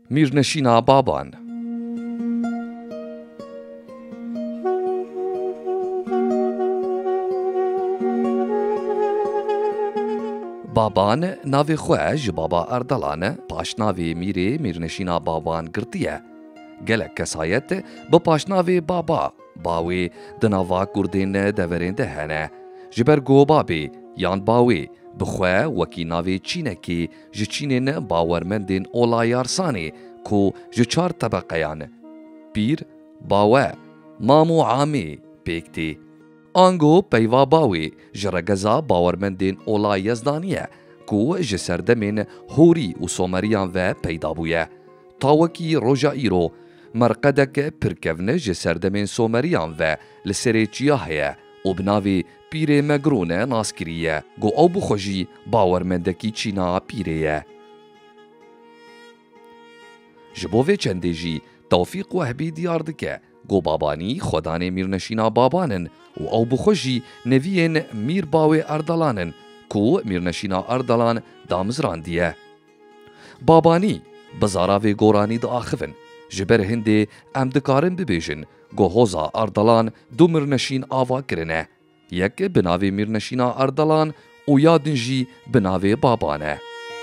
میرنشینا بابان. بابان ناوی خواه ji baba Erdelan paşnavê Mîrê Mîrneşîna Baban girtiye. Gelek kesayet bi paşnavê baba bawê di nava Kurdên deverên de hene. Ji ber govbabê yan bawê bi xwe wekî navê Çînekê ji Çînên bawermendên Olayarsanê ku ji çar tebeqeyan pîr, bawe, mam û amê pêk tê. Ango peyva bawê ji regeza bawermendên Ola Yezdanî ku ji serdemên Horî û Someriyan ve peyda bûye. Ta wekî roja îro merqedek pirkevne ji serdemên Someriyan ve li serê çiya heye û bi navê Pîrê Megrûne nas kiriye got ew bixwe jî bawermendekî Çîna pîrê ye. Ji bo vê çendê jî Tewfîq Wehbî diyar dike got babanî xwedanê Mîrneşîna Babanin û ew bixwe jî neviyên Mîr bawê Erdelanın ku Mîrneşîna Erdelan damizrandiye. Babanî bi zaravê goranî diaxivin ji ber hindê em dikarin bibêjin got hoza Erdelan du mirneşîn ava kirine. Yek bi navê Mîrneşîna Erdelan û ya din jî bi navê Baban e.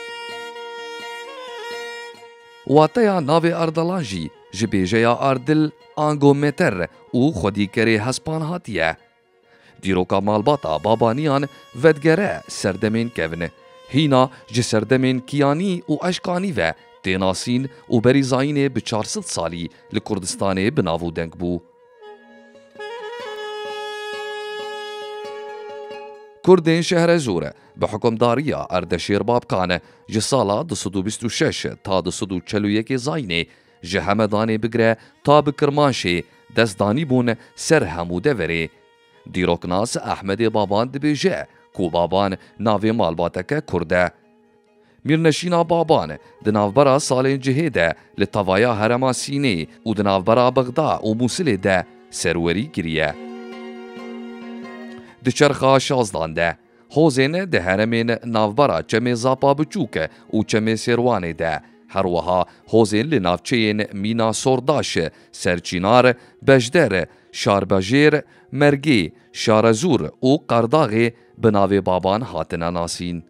Wateya navê Erdelan jî ji bêjeya Erdil ango meter û xwedîkerê hespan hatiye. Dîroka malbata Babaniyan vedgere serdemên kevin. Hîna ji serdemên Kiyanî û Eşkanî ve tênasîn û berî zayînê bi 400 salî li Kurdistanê bi nav û deng bû. Kurdên Şehrezûr bi hukmdariya Erdeşêr Babkan ji sala 226 ta 241 zayînê ji Hemedanê bigire ta bi Kirmanşê destdanî bûn ser hemû deverê. Dîroknas Ehmedê Baban dibêje ku Baban navê malbateke Kurd e. Mîrneşîna Baban di navbera salên cihê de li tevaya herema Sînê û di navbera Bexda û Musilê de serwerî kiriye. Di çerxa şazdan de hozên di heremên navbera çemê Zapa Biçûk û çemê Sêrwanê de herwiha hozên li navçeyên Mîna Sordaş, Serçînar, Bejder, Şarbejêr, Mergê, Şarezûr û Qardaxê bi navê Baban hatine nasîn.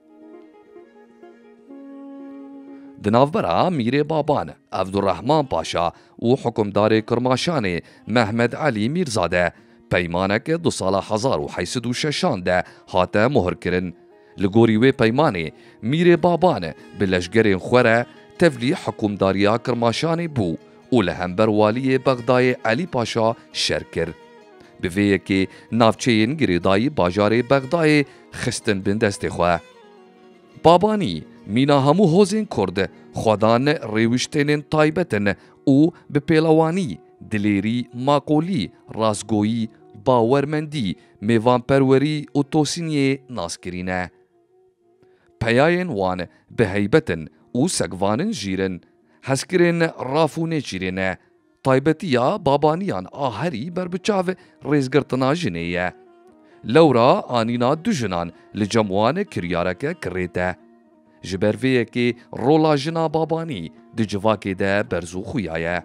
Di navbera Mîrê Baban, Evdurrehman Paşa û hukmdarê Kirmaşanê Mehmed Elî Mîrzade peymanek du sala 1806 de hate muhirkirin. Li gorî wê peymanê Mîrê Baban bi leşgerên xwe re tevlî hukmdariya Kirmaşanê bû û li hember waliyê Bexdayê Elî Paşa şer kir. Bi vê yekê navçeyên girêdayî bajarê Bexdayê xistin bin destê xwe. Babanî mîna hemû hozên Kurd xwedan rêwiştênên taybetin û bi pêlewanî, dilêrî, maqolî, rastgoyî, bawermendî, mêvanperwerî û tosîniyê nas kirîne. Peyayên wan bi heybetin û segvanin jîrin, hezkirên raf û nêçîrê ne. Taybetiya Babaniyan a herî berbiçav rêzgirtina jinê ye. Lewra anîna du jinan li cem wan kiryareke kirê te. Ji ber vê yekê rola jina Babanî di civakê de berzû xuya ye.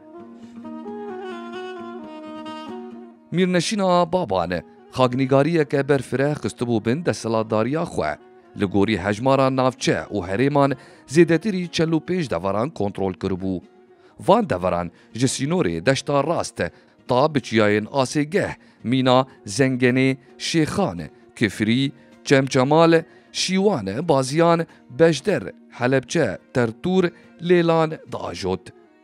Mîrneşîna Baban xagnîgariyeke berfireh xistibû bin desthilatdariya xwe. Li gorî hejmara navçe û herêman zêdetirî 45 deveran kontrol kiribû. Van deveran ji sînorê deşta rast ta bi çiyayên asêgeh mîna Zengenê, Şêxan, Kifrî, Çemçemal, Şîwan, Baziyan, Bejder, Helepçe, Tertûr, Lêlan diajot.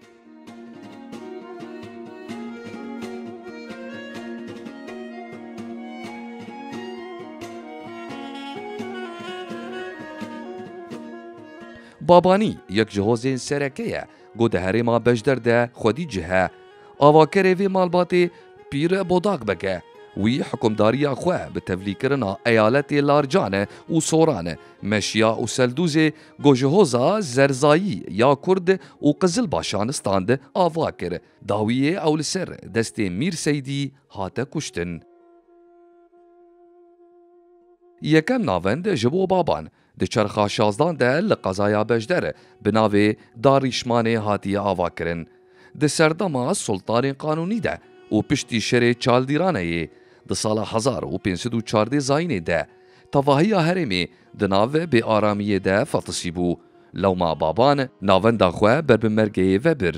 Babanî yek ji hozên sereke ye got di herêma Bejder de xwedî cihe. Avakerê vê malbatê Pîr Bodak bike. Wî hukmdariya xwe bi tevlîkirina eyaletê Larcan û Soran, Meşya û Seldûzê got ji hoza Zerzayî ya Kurd û Qizilbaşanistan de ava kir. Dawiyê ew li ser destê Mîr Seydî hate kuştin. Yekem navend ji bo Baban د چرخا شازدان ده لقضایا بجدر بناوی داریشمان هاتیه آوا کرن. د سردما سلطان قانونی ده و پشتی شر چالدیرانه د سال 1514 زاینه ده تواهی هرمی د ناو به آرامیه ده فتسی بو. لوما بابان ناوندا خواه بر بمرگه و بر.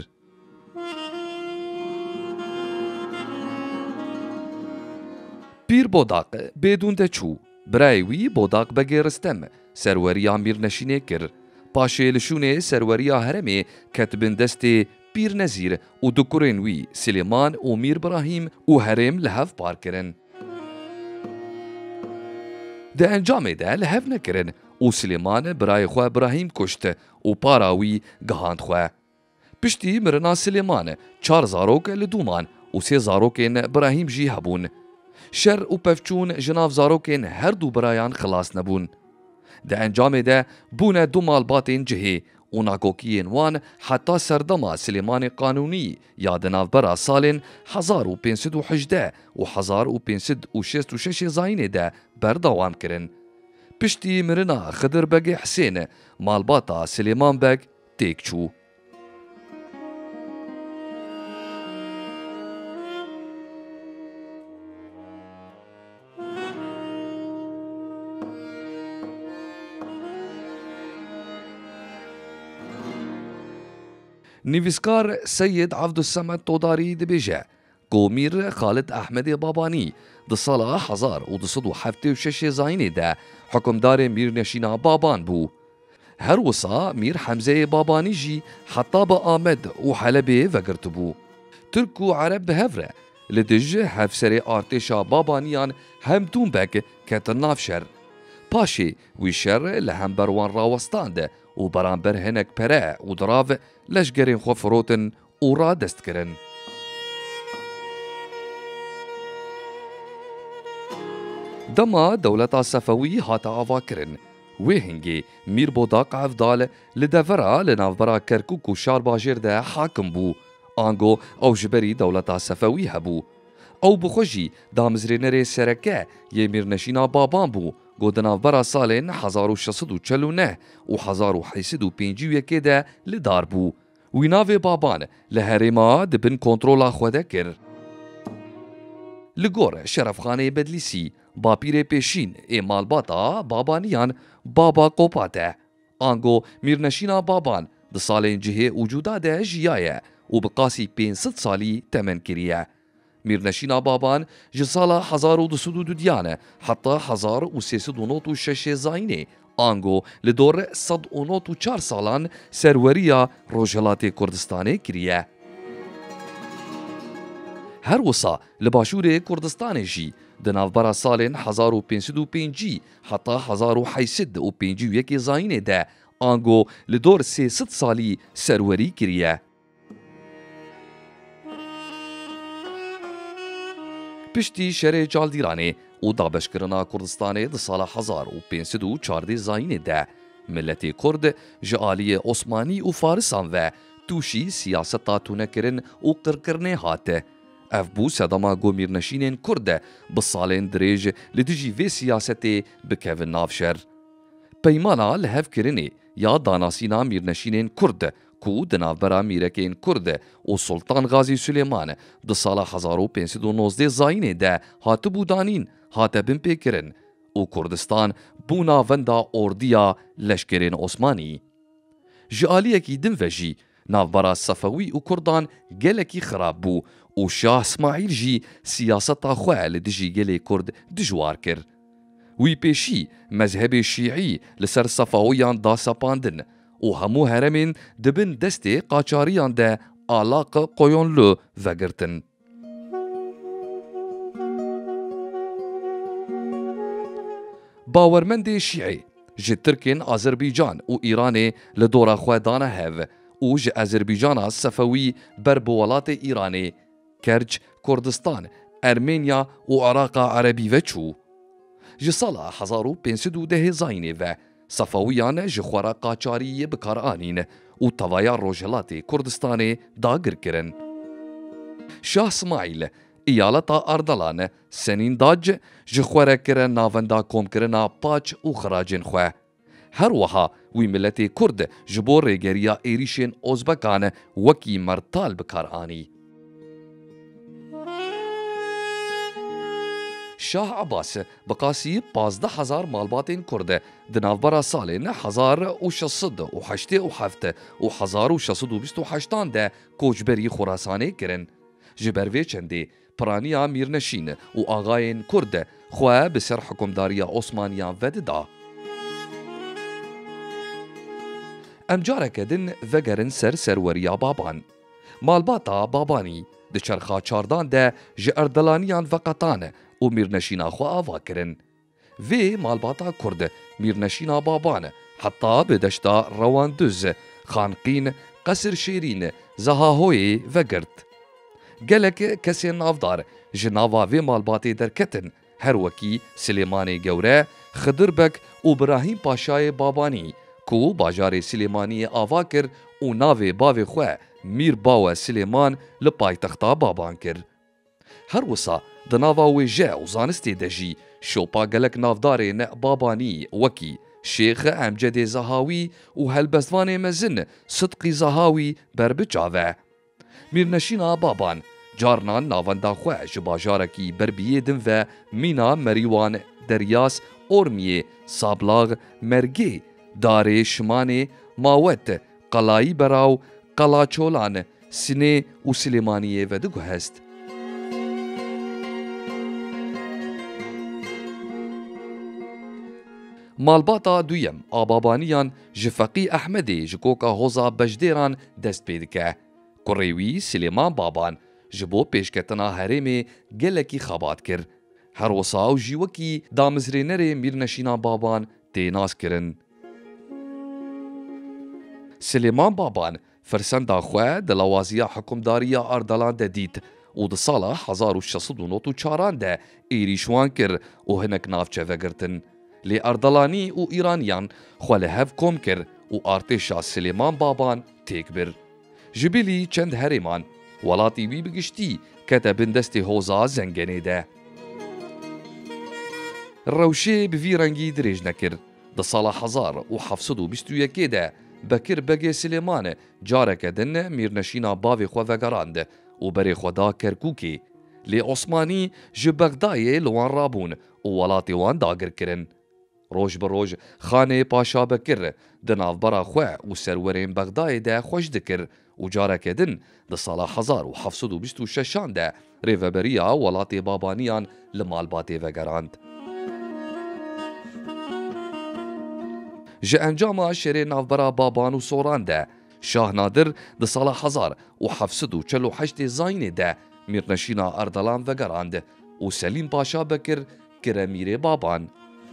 پیر بوداق بدون ده چو برایوی بوداق بگه رستم سروریا میر نشینه کر. پاشه لشونه سروریا هرمی کتبن دست پیر نزیر و دکورین وی سلیمان و میر براهیم و هرم لحف پار کرن. ده انجام ده لحف نکرن و سلیمان برای خواه براهیم کشت و پاراوی گهاند خواه. پشتی مرنا سلیمان 4 زاروک لدومان و 3 زاروکین براهیم جی هبون. شر و پفچون جناف زاروکین هر دو برایان خلاص نبون. ده انجام ده بونه 2 مالباتین جهی و ناکوکیین وان حتی سردما سلیمان قانونی یا دناف برا سالین 1518 و 1566 زاینه ده بردوام کرن. پشتی مرنا خضر بگ حسین مالباتا سلیمان بگ تیک چو. نویسکار سید عبدالصمد طوداری دبیجه کو میر خالد احمد بابانی د سال 1276 زاینه ده حکمدار میر نشینا بابان بو. هر وسا میر حمزه بابانی جی حتی با آمد و حلبه وگرت بو. ترک و عرب هفره لدج هفسر آرتشا بابانیان همتون بک کتن نافشر. پاشی ویشر لهم بروان راوستاند و برانبر هنک پره و دراو لشگرین خو فروتن و را دست کرن. دما دولتا صفوی هاتا آوا کرن. وی هنگی میر بوداق عفدال لدورا لنافبرا کرکوک و شار باجر ده حاکم بو. آنگو او جبری دولتا صفوی هبو. او بخوشی دامزرینر سرکه یه میر نشینا بابان بو. گودناف برا سالین 1649 و 1851 ده لدار بو. ویناو بابان لهرما دبن کنترولا خوده کر. لگور شرفخانه بدلیسی با پیر پیشین مالباتا بابانیان بابا قوپاته. آنگو میرنشینا بابان د سالین جهه وجودا ده جیایه و بقاسی 500 سالی تمن کریه. میرنشینا بابان جسالا 1202 دیانه حتی 1396 زاینه آنگو لدور 194 سالان سروریا روجهلات کردستانه کریه. هر وسا لباشور کردستان جی دنافبرا سالین 1505 حتی 1851 زاینه ده آنگو لدور 300 سالی سروری کریه. پشتی شر جالدیرانه و دابشکرنا کردستانه د سال 1514 زاینه ده ملت کرد جعالی عثمانی و فارسان و توشی سیاستا تونکرن و قرکرنه هاته. اف بو سدما گو میرنشینین کرد بسالین دریج لدیجی وی سیاستی بکوین نافشر. پیمانا لحف کرنه یا داناسینا میرنشینین کرد کو دنافبرا میرکین کرد و سلطان غازی سلیمان د سال 1519 زاینه ده هات بودانین هات بن پیکرن و کردستان بونا وندا اوردیا لشکرین عثمانی. جعالیه کی دن وجی نافبرا صفوی و کردان گلکی خراب بو و شاه اسماعیل جی سیاستا خواه لدجی گلی کرد دجوار کر. وی پیشی مذهب شیعی لسر صفویان دا سپاندن و همو هرمین دبن دست قاچاریان ده آلاق قویونلو وگرتن. باورمند شیعی جه ترکین آذربیجان و ایران لدورا خوادانه هف و جه آذربیجان صفوی بر بولات ایرانی کرج، کردستان، ارمنیا و عراق عربی و چو. جه سال 1510 زاینه و صفویان جخورا قاچاری بکار آنین و توایا روجهلات کردستان داگر کرن. شاه اسماعیل ایالتا اردلان سنین داج جخورا کرن ناوندا کوم کرنا پاچ و خراجن خواه. هروها وی ملت کرد جبو ریگریا ایریشین اوزبکان وکی مرتال بکارانی. شاه عباس بقاسی 15,000 مالباتین کرد دنافبرا سالین 1607 و 1628 ده کوچبری خراسانی کرن. جبروی چندی پرانیا میرنشین و آغاین کرد خواه بسر حکمداریا عثمانیان وددا. امجاره کدن وگرن سروریا بابان. مالباتا بابانی ده چرخا چاردان ده جه اردلانیان وقتان و میرنشینا خو آوا کرن. وی مالباتا کرد میرنشینا بابان حتی به دشتا رواندوز، خانقین، قصر شیرین، زهاهوی وگرد. گلک کسی نافدار جناوا وی مالباتی درکتن هر وکی سلیمان گوره، خضربک و ابراهیم پاشای بابانی کو باجار سلیمانی آوا کر و ناوی باوی خواه میر باو سلیمان لپایتختا بابان کر. هر وسا دناوا ویجه و زانستی دجی شوپا گلک نافدارین بابانی وکی شیخ امجد زهاوی و هلبستوان مزن صدقی زهاوی بربچاوه. میرنشینا بابان جارنان ناوندا خواه جباجارکی بربیدن و مینا مریوان دریاس اورمیه سابلاغ مرگی داره شمانه ماوت قلایی براو قلاچولان سنه و سلیمانیه و دگو هست. مالباتا دویم آبابانیان جفقی احمدی جکوکا هوزا بجدیران دست پیدکه. کوریوی سلیمان بابان جبو پیشکتنا هرمی گلکی خابات کر. هر وسا و جیوکی دامزرینر میرنشینا بابان تیناس کرن. سلیمان بابان فرسندا خواه دلوازیا حکمداریا اردلان ده دید و ده سالا 1694 ده ایریشوان کر و هنک نافچه وگرتن. لی اردلانی و ایرانیان خواه هف کم کر و ارتشا سلیمان بابان تیک بر. جبیلی چند هریمان ولاتی وی بگشتی کتبن دستی هوزا زنگنه ده. روشه بوی رنگی دریج نکر. ده سال 1721 ده بکر بگی سلیمان جارک دن میرنشینا باوی خو وگراند و بری خدا کرکوکی. لی عثمانی جه بغدای لوان رابون و ولاتی وان داگر کرن. روش بروش خانه پاشا بکر دناف برا خواه و سرورین بغدای ده خوش دکر و جارک دن ده سال 1726 ده ریوبریا ولاتی بابانیان لمالباتی وگراند. جه انجام شری نافبرا بابان و سوران ده شاه نادر ده سال 1748 زاین ده میرنشینا اردلان وگراند و سلیم پاشا بکر کرمیر بابان.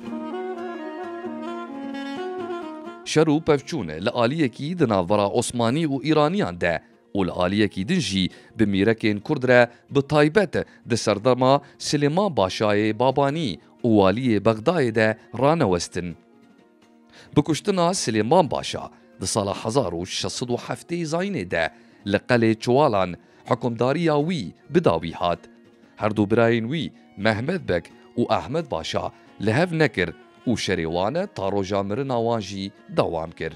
شرو پفچون لآلیه کی دناورا عثمانی و ایرانیان ده و لآلیه کی دنجی بمیرکین کردره بطایبت ده سردما سلیمان باشای بابانی و والی بغدای ده رانوستن. بکشتنا سلیمان باشا ده سال 1607 زاینه ده لقل چوالان حکمداری وی بداوی هات. هر دو براین وی محمد بک و احمد باشا لهف نکر و شریوانه تا روژا مرن آوانجی دوام کر.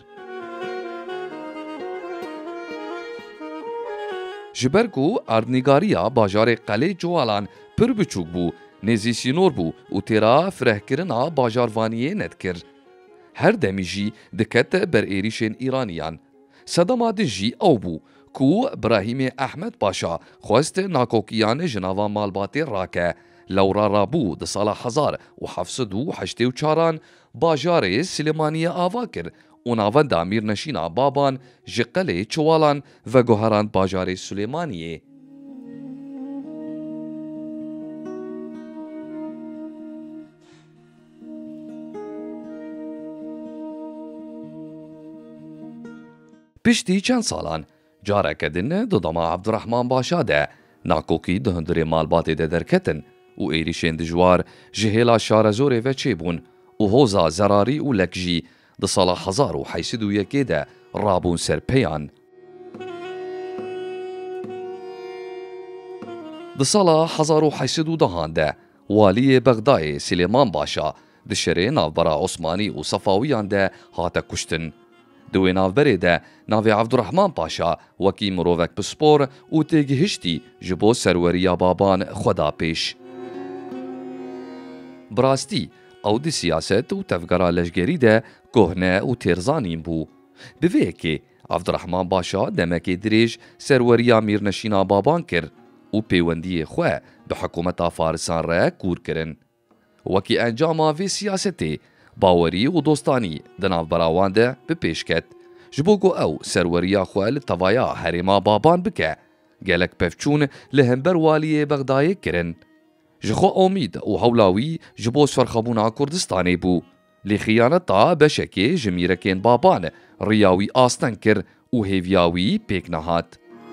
جبرکو اردنگاریا باجار قلعه جوالان پر بچوک بو، نزی سینور بو و تیرا فره کرنا باجاروانیه ند کر. هر دمیجی دکت بر ایریشن ایرانیان. صدما دنجی او بو کو ابراهیم احمد پاشا خواست ناکوکیان جناوا مالباتی راکه لورا رابو ده سال 1784 باجار سلیمانی آوا کر و ناوندا میرنشینا بابان جقل چوالان و گوهران باجار سلیمانیه. پشتی چند سالان جارک دن ددما عبدالرحمن باشا ده ناکوکی دهندر مالباتی ده درکتن و ایریشین دجوار جهیلا شارزوری و چیبون و هوزا زراری و لکجی ده سال 1081 ده رابون سر پیان. ده سال 1810 ده والی بغدای سلیمان باشا دشرê navbera Osmanî û Sefawiyan de hate kuştin. Di wê navberê de navê Evdurrehman Paşa wekî mirovek pispor û têgihiştî ji bo serweriya baban xwe da pêş. Bi rastî ew di siyaset û tevgera leşgerî de kohne û têrzanîn bû. Bi vê yekê Evdurrehman Paşa demekê dirêj serweriya Mîrneşîna baban kir û pêwendiyê xwe bi hikûmeta Farisan re kûr kirin. Wekî encama vê siyasetê bawerî û dostanî di navbera wan de bi pêş ket ji bo ku ew serweriya xwe li tevaya herêma baban bike. Gelek pevçûn li hember waliyê Bexdayê kirin. Ji xwe omîd û hewla wî ji bo serxebûna Kurdistanê bû. Lê xıyaneta beşekê ji mîrekên baban riya wî asten kir û hêviya wî pêk nehat.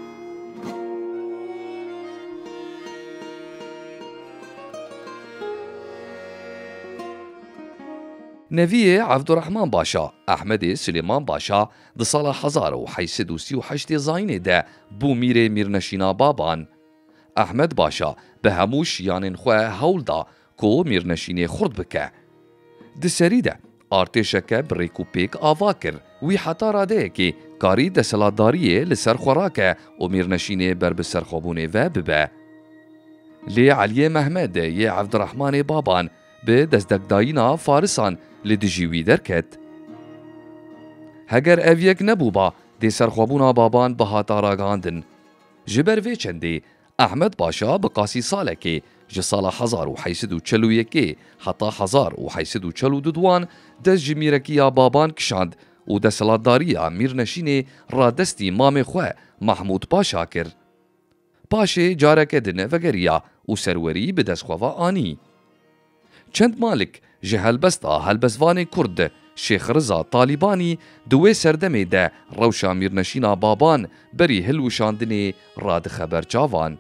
Neviyê Evdurrehman Paşa, Ehmedê Silêman Paşa di sala 1838 zayînê de bû mîrê Mîrneşîna baban. Ehmed Paşa bi hemû şiyanên xwe hewl da ku mîrneşînê xurt bike. Di serî de artêşeke bi rêk û pêk ava kir. Wî heta radeyekê karî deselatdariyê li ser xwe rake û mîrneşînê ber bi serxwebûnê ve bibe. Lê Eliyê Mehmed yê Evdurrehmanê baban bi destdekdayîna Farisan li dijî wî derket. Heger ev yek nebûba dê serxwebûna baban bi hata ragihandin. Ji ber vê çendê Ehmed Paşa bi qasî salekê ji sala 1841 heta 1842 dest ji mîrekiya baban kişand û deselatdariya Mîrneşînê radestî mamê xwe Mahmûd Paşa kir. Paşê careke di nevegeriya û serwerî bi destxweva anî. Çend malik ji helbesta helbestvanê Kurd Şêx Riza Talîbanî di wê serdemê de rewşa Mîrneşîna baban berî hilwişandinê radixeber çavan.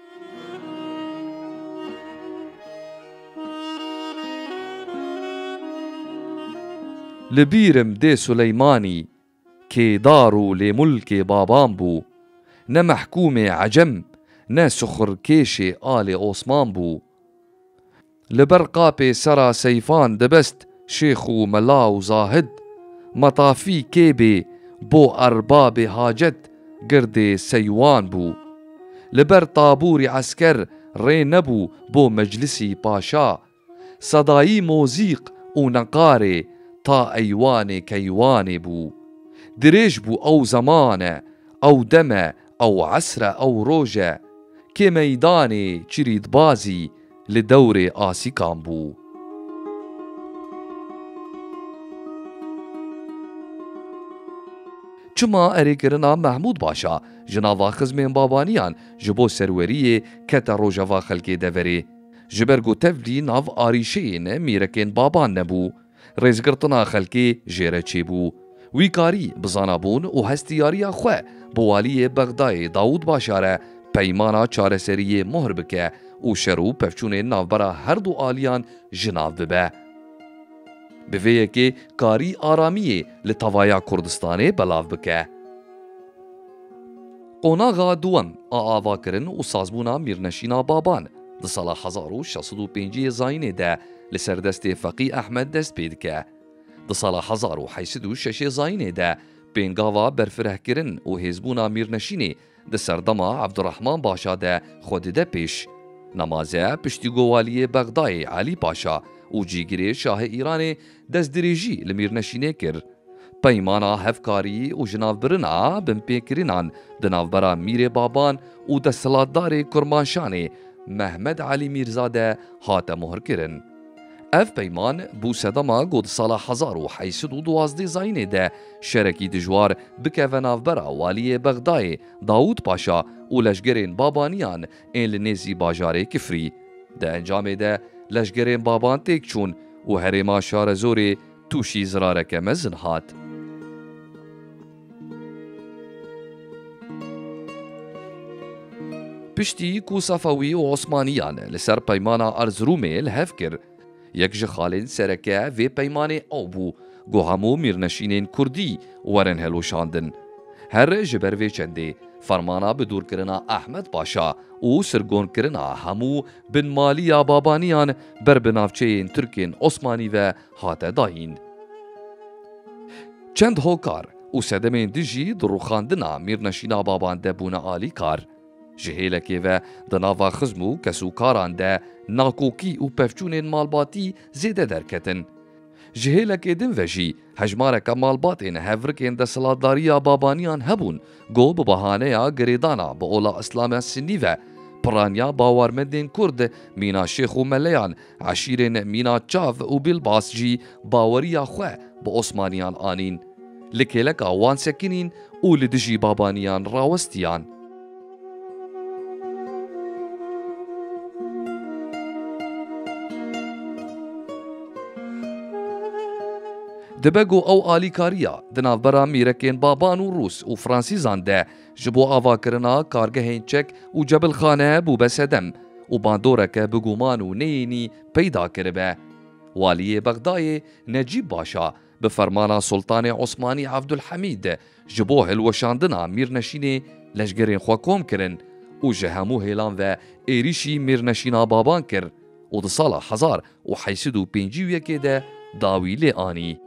Li bîrim dê Suleymanî kêdar û lê mulkê baban bû. Ne mehkûmê Ecem ne suxurkêşê alê Osman bû. Li ber qapê sera seyfan dibest şêx û mela û zahid. Metafî kêbê bo erbabê hacet girdê seywan bû. Li ber tabûrî esker rê nebû bo meclisî paşa. Sedayî mozîq û neqarê ta eywanê keywanê bû. Dirêj bû ew zemane ew deme ew esre ew roje kê meydanê çirîdbazî li dewrê asîkan bû. Çima erêkirina Mahmûd Paşa ji nava xizmên babaniyan ji bo serweriyê kete rojeva xelkê deverê. Ji ber ku tevlî nav arîşeyên mîrekên baban nebû, rêzgirtina xelkê jêre çêbû. Wî karî bi zanabûn û hestiyariya xwe bi waliyê Bexdayê Dawûd Paşa re peymana çareseriyê muhr bike û şer û pevçûnên navbera her du aliyan ji nav bibe. Bi vê yekê karî aramiyê li tevaya Kurdistanê belav bike. Qonaxa duwem a avakirin û sazbûna Mîrneşîna baban di sala 1605 zayînê de li ser destê Feqî Ehmed dest pê dike. Di sala 1806 zayînê de pêngava berfirehkirin û hêzbûna Mîrneşînê di serdema Evdurrehman Paşa de xwe dide pêş. Nemaze piştîgovaliyê Bexdayê Elî Paşa û cîgirê Şahê Îranê destdirêjî li Mîrneşînê kir. Peymana hevkarî û ji navbirina binpêkirinan di navbera Mîrê Baban û desthilatdarê Kurmanşanê Mehmed Elî Mîrzade hate muhrkirin. Ev peyman bû sedema ku di sala 1812 zayînê de şerekî dijwar bikeve navbera waliyê Bexdayê Dawûd Paşa û leşgerên babaniyan ên li nêzî bajarê Kifrî. Di encamê de leşgerên baban têk çûn û herêma Şarezorê tûşî zirareke mezin hat. Piştî ku Sefewî û Osmaniyan li ser peymana Erzerûmê li hev kir, yek ji xalên sereke vê peymanê ew bû ku hemû mîrneşînên Kurdî werin helweşandin. Her ji ber vê çendê فرمانا بدورکرنا احمد پاشا و سرگونکرنا همو بن مالیا بابانیان بر بنافچهین ترکین عثمانی و هاته داین. چند هوکار و سدمین دیجی دروخاندنا میرنشینا بابان ده بونا آلی کار. جهیلکی و دناوا خزمو کسوکاران ده ناکوکی و پفچونین مالباتی زیده درکتن. جهیلکی دن وجی هجمارک مالباتین هفرکین ده سلاداریا بابانیان هبون گو ببهانه یا گریدانا با اولا اسلام سنی و پرانیا باورمندین کرد مینا شیخ و ملیان عشیرین مینا چاو و بیلباس جی باوریا خواه با عثمانیان آنین لکیلکا وان سکنین و لدجی بابانیان راوستیان. دبگو او آلیکاریا دنافبرا میرکین بابان و روس و فرانسیزان ده جبو آوا کرنا کارگهین چک و جبل خانه بو بسدم و باندورک بگومان و نینی پیدا کربه. والی بغدای نجیب باشا بفرمانا سلطان عثمانی عبدالحمید جبو هلوشاندنا میرنشین لشگرین خواکوم کرن و جهمو هیلان و ایریشی میرنشینا بابان کر و ده سال 1051 ده داویل آنی.